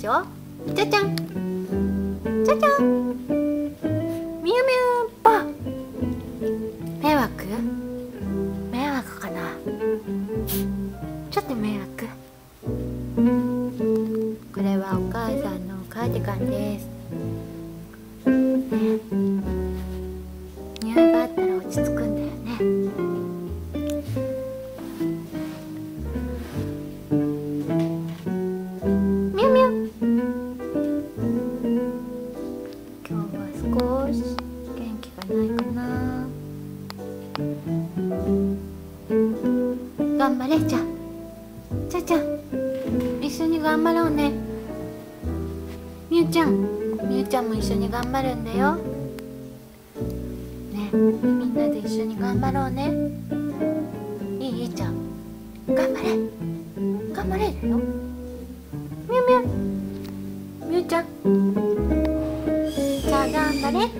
ますよ。じゃじゃんじゃじゃん、みゆみゆぱ。迷惑かな。ちょっと迷惑。これはお母さんのカーディガンです。ね、匂いがあったら落ち着くんだよね。みゆみゆ、今日は少し元気がないかな。頑張れ。じゃあ一緒に頑張ろうね。みゆちゃんも一緒に頑張るんだよね。みんなで一緒に頑張ろうね。いいじゃん、頑張れだよ。みゆちゃん、じゃあ頑張れ。